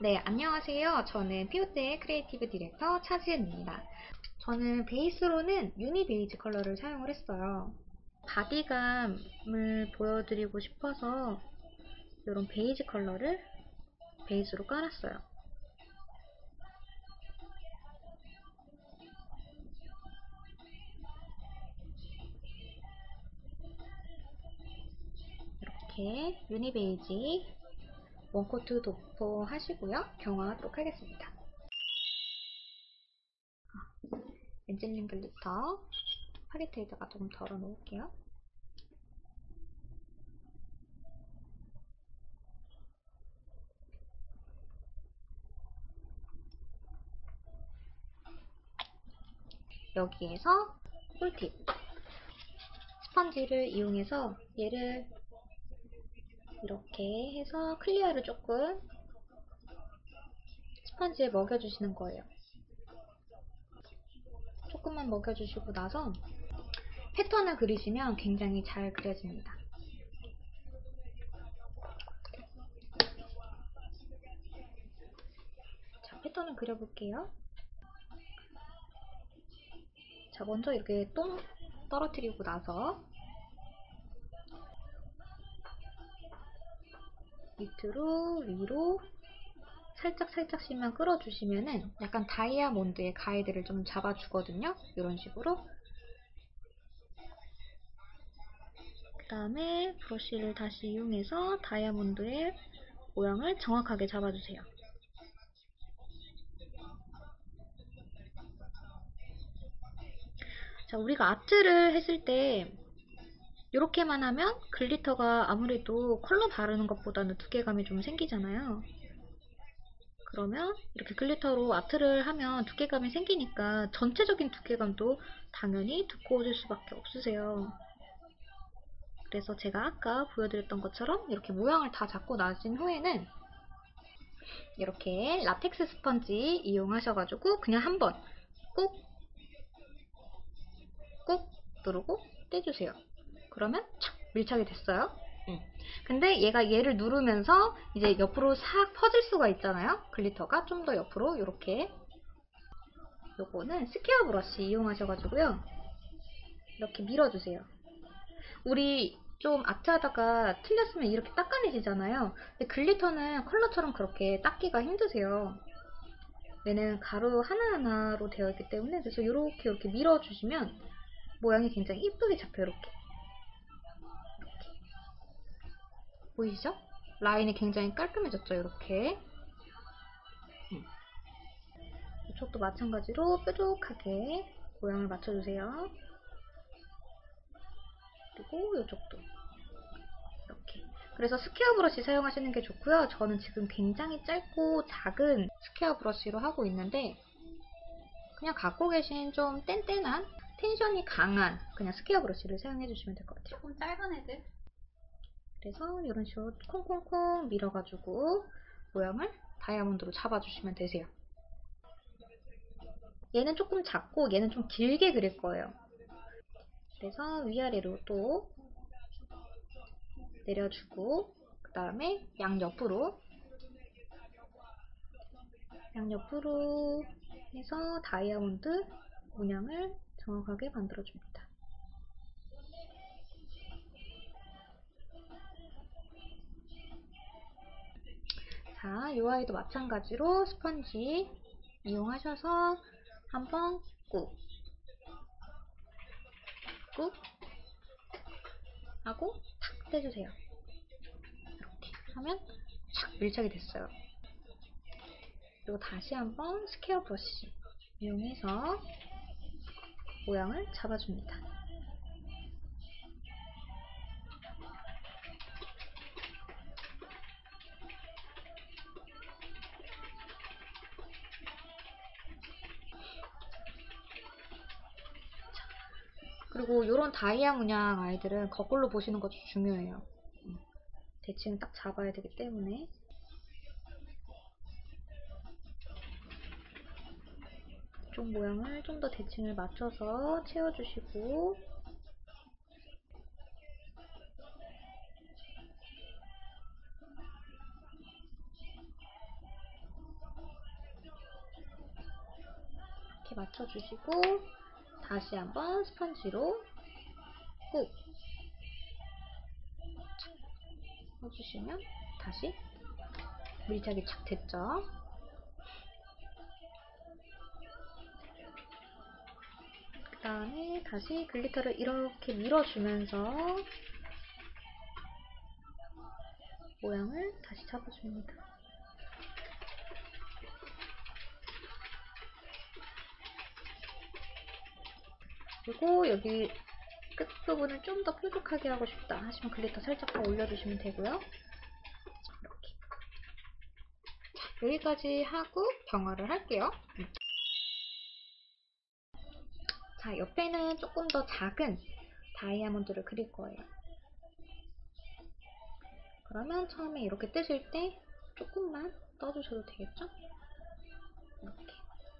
네, 안녕하세요. 저는 피오테의 크리에이티브 디렉터 차지은입니다. 저는 베이스로는 유니 베이지 컬러를 사용을 했어요. 바디감을 보여드리고 싶어서 이런 베이지 컬러를 베이스로 깔았어요. 이렇게 유니 베이지 원코트 도포하시고요. 경화하도록 하겠습니다. 엔젤링 글리터 팔리트에다가 조금 덜어 놓을게요. 여기에서 꿀팁! 스펀지를 이용해서 얘를 이렇게 해서 클리어를 조금 스펀지에 먹여주시는 거예요. 조금만 먹여주시고 나서 패턴을 그리시면 굉장히 잘 그려집니다. 자, 패턴을 그려볼게요. 자, 먼저 이렇게 똥 떨어뜨리고 나서 밑으로 위로 살짝씩만 끌어주시면은 약간 다이아몬드의 가이드를 좀 잡아주거든요. 이런 식으로. 그 다음에 브러쉬를 다시 이용해서 다이아몬드의 모양을 정확하게 잡아주세요. 자, 우리가 아트를 했을 때 이렇게만 하면 글리터가 아무래도 컬러 바르는 것보다는 두께감이 좀 생기잖아요. 그러면 이렇게 글리터로 아트를 하면 두께감이 생기니까 전체적인 두께감도 당연히 두꺼워질 수밖에 없으세요. 그래서 제가 아까 보여드렸던 것처럼 이렇게 모양을 다 잡고 나신 후에는 이렇게 라텍스 스펀지 이용하셔가지고 그냥 한번 꾹 누르고 떼주세요. 그러면 착 밀착이 됐어요. 근데 얘를 누르면서 이제 옆으로 싹 퍼질 수가 있잖아요. 글리터가 좀 더 옆으로 이렇게. 요거는 스퀘어 브러쉬 이용하셔가지고요. 이렇게 밀어주세요. 우리 좀 아트하다가 틀렸으면 이렇게 닦아내시잖아요. 근데 글리터는 컬러처럼 그렇게 닦기가 힘드세요. 얘는 가루 하나하나로 되어 있기 때문에 그래서 이렇게 밀어주시면 모양이 굉장히 이쁘게 잡혀요. 이렇게 보이시죠? 라인이 굉장히 깔끔해졌죠. 이렇게 이쪽도 마찬가지로 뾰족하게 모양을 맞춰주세요. 그리고 이쪽도 이렇게. 그래서 스퀘어 브러쉬 사용하시는 게 좋고요. 저는 지금 굉장히 짧고 작은 스퀘어 브러쉬로 하고 있는데 그냥 갖고 계신 좀 뗀뗀한 텐션이 강한 그냥 스퀘어 브러쉬를 사용해 주시면 될 것 같아요. 조금 짧은 애들. 그래서 이런 식으로 콩콩콩 밀어가지고 모양을 다이아몬드로 잡아주시면 되세요. 얘는 조금 작고 얘는 좀 길게 그릴 거예요. 그래서 위아래로 또 내려주고 그 다음에 양옆으로 해서 다이아몬드 문양을 정확하게 만들어줍니다. 자, 이 아이도 마찬가지로 스펀지 이용하셔서 한번 꾹 하고 탁 떼주세요. 이렇게 하면 착 밀착이 됐어요. 그리고 다시 한번 스퀘어 브러쉬 이용해서 모양을 잡아줍니다. 그리고 이런 다이아 문양 아이들은 거꾸로 보시는 것도 중요해요. 대칭 딱 잡아야 되기 때문에. 이쪽 모양을 좀 더 대칭을 맞춰서 채워주시고 이렇게 맞춰주시고 다시 한번 스펀지로 꾹 해주시면 다시 밀착이 착 됐죠. 그 다음에 다시 글리터를 이렇게 밀어주면서 모양을 다시 잡아줍니다. 그리고 여기 끝부분을 좀 더 뾰족하게 하고 싶다 하시면 글리터 살짝 더 올려주시면 되고요. 이렇게. 자, 여기까지 하고 경화를 할게요. 자, 옆에는 조금 더 작은 다이아몬드를 그릴 거예요. 그러면 처음에 이렇게 뜨실 때 조금만 떠주셔도 되겠죠? 이렇게.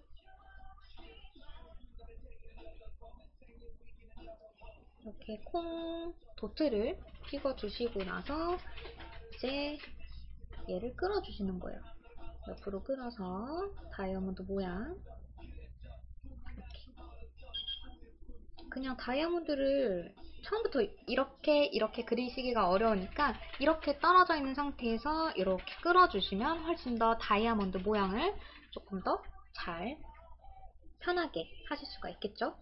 이렇게 콩 도트를 찍어주시고 나서 이제 얘를 끌어주시는 거예요. 옆으로 끌어서 다이아몬드 모양. 이렇게. 그냥 다이아몬드를 처음부터 이렇게 그리시기가 어려우니까 이렇게 떨어져 있는 상태에서 이렇게 끌어주시면 훨씬 더 다이아몬드 모양을 조금 더 잘 편하게 하실 수가 있겠죠?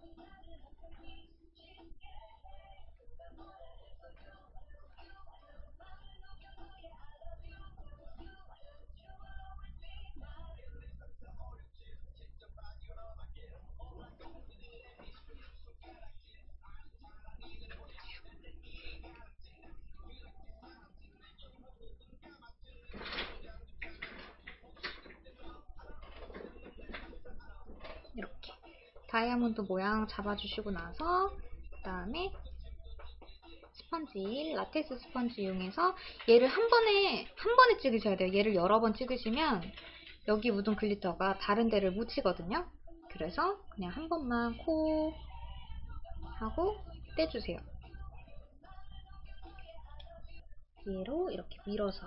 이렇게 다이아몬드 모양 잡아주시고 나서 그 다음에 스펀지, 라텍스 스펀지 이용해서 얘를 한 번에 찍으셔야 돼요. 얘를 여러 번 찍으시면 여기 묻은 글리터가 다른 데를 묻히거든요. 그래서 그냥 한 번만 코 하고 떼주세요. 얘로 이렇게 밀어서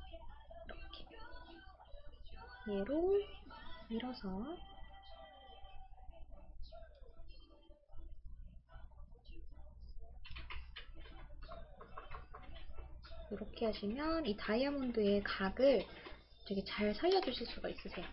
이렇게 얘로 밀어서 이렇게 하시면 이 다이아몬드의 각을 되게 잘 살려주실 수가 있으세요.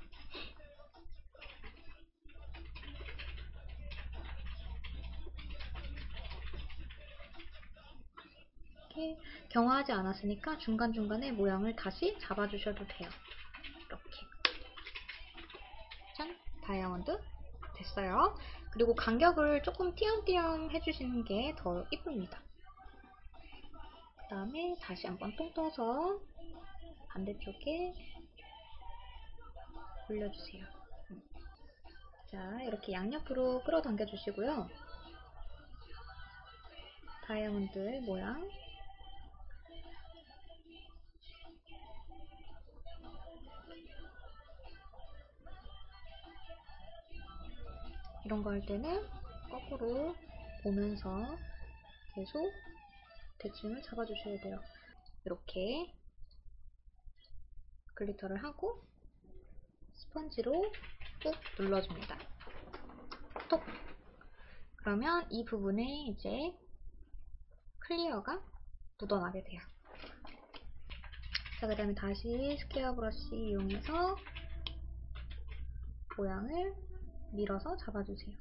이렇게 경화하지 않았으니까 중간중간에 모양을 다시 잡아주셔도 돼요. 이렇게. 짠! 다이아몬드 됐어요. 그리고 간격을 조금 띄엄띄엄 해주시는 게 더 이쁩니다. 그 다음에 다시 한번 똥 떠서 반대쪽에 올려주세요. 자, 이렇게 양옆으로 끌어당겨 주시고요. 다이아몬드 모양 이런 거 할 때는 거꾸로 보면서 계속 대칭을 잡아주셔야 돼요. 이렇게 글리터를 하고 스펀지로 꾹 눌러줍니다. 톡! 그러면 이 부분에 이제 클리어가 묻어나게 돼요. 자, 그 다음에 다시 스퀘어 브러쉬 이용해서 모양을 밀어서 잡아주세요.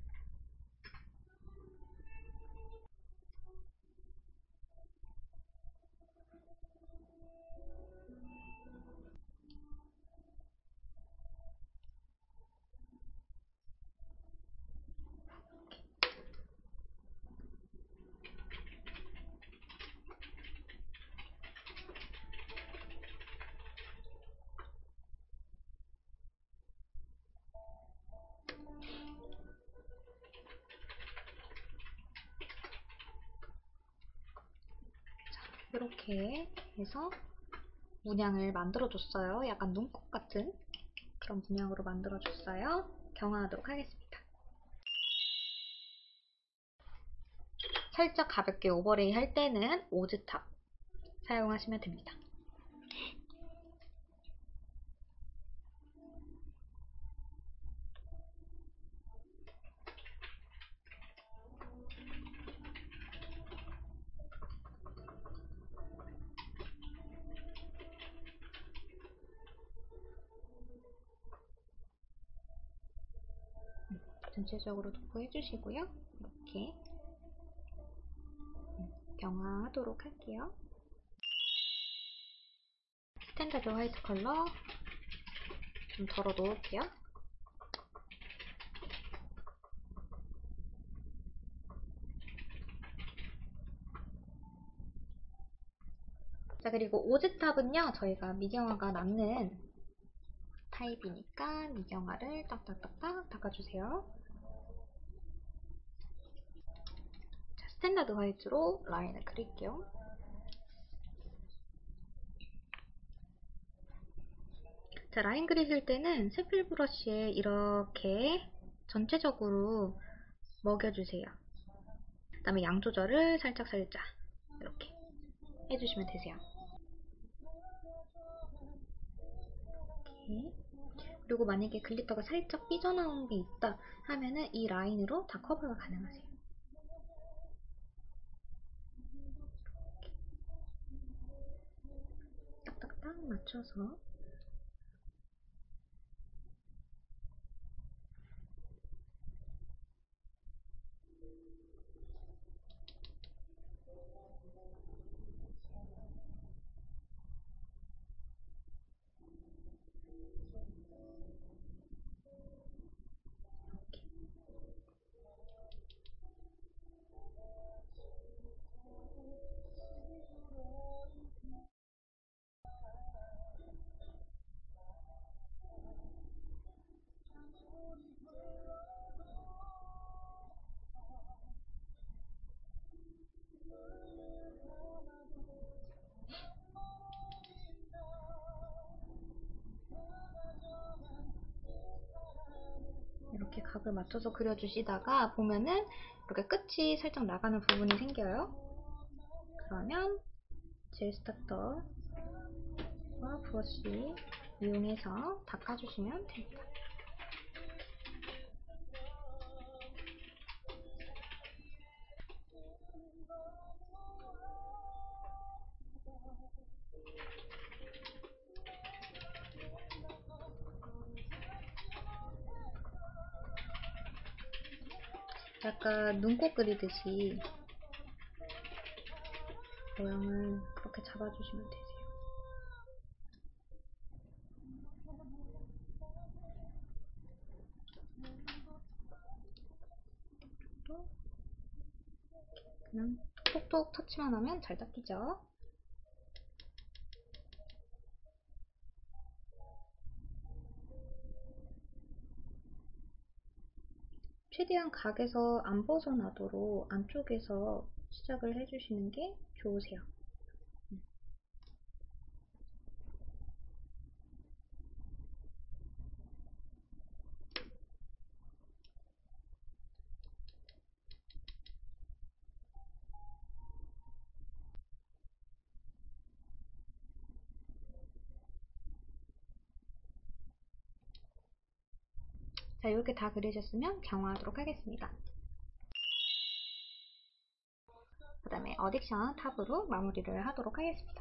이렇게 해서 문양을 만들어줬어요. 약간 눈곱 같은 그런 문양으로 만들어줬어요. 경화하도록 하겠습니다. 살짝 가볍게 오버레이 할 때는 오즈탑 사용하시면 됩니다. 전체적으로 도포해 주시고요. 이렇게 경화하도록 할게요. 스탠다드 화이트 컬러 좀 덜어 놓을게요. 자, 그리고 오즈탑은요, 저희가 미경화가 남는 타입이니까 미경화를 딱딱딱딱 닦아주세요. 자, 스탠다드 화이트로 라인을 그릴게요. 자, 라인 그리실 때는 새필 브러쉬에 이렇게 전체적으로 먹여주세요. 그 다음에 양 조절을 살짝살짝 이렇게 해주시면 되세요. 이렇게. 그리고 만약에 글리터가 살짝 삐져나온 게 있다 하면은 이 라인으로 다 커버가 가능하세요. 딱딱딱 맞춰서 이렇게 각을 맞춰서 그려주시다가 보면은 이렇게 끝이 살짝 나가는 부분이 생겨요. 그러면 젤 스타터와 브러쉬 이용해서 닦아주시면 됩니다. 약간 눈곱 그리듯이 모양을 그렇게 잡아주시면 되세요. 또 그냥 톡톡 터치만 하면 잘 닦이죠. 최대한 각에서 안 벗어나도록 안쪽에서 시작을 해주시는 게 좋으세요. 자, 이렇게 다 그리셨으면 경화하도록 하겠습니다. 그 다음에 어딕션 탑으로 마무리를 하도록 하겠습니다.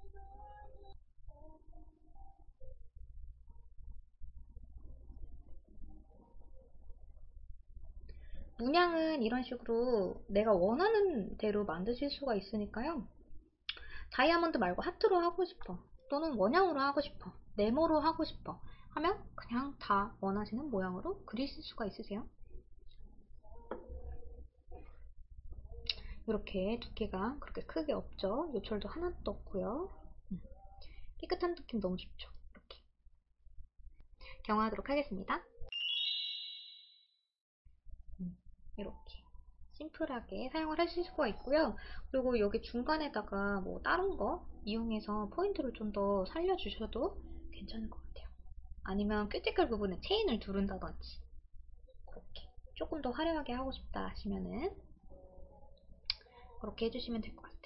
문양은 이런 식으로 내가 원하는 대로 만드실 수가 있으니까요. 다이아몬드 말고 하트로 하고 싶어, 또는 원형으로 하고 싶어, 네모로 하고 싶어 하면 그냥 다 원하시는 모양으로 그리실 수가 있으세요. 이렇게 두께가 그렇게 크게 없죠. 요철도 하나도 없고요. 깨끗한 느낌 너무 좋죠. 이렇게 경화하도록 하겠습니다. 이렇게 심플하게 사용을 하실 수가 있고요. 그리고 여기 중간에다가 뭐 다른 거 이용해서 포인트를 좀 더 살려주셔도 괜찮을 것 같아요. 아니면 큐티클 부분에 체인을 두른다든지 그렇게 조금 더 화려하게 하고 싶다 하시면은 그렇게 해주시면 될 것 같습니다.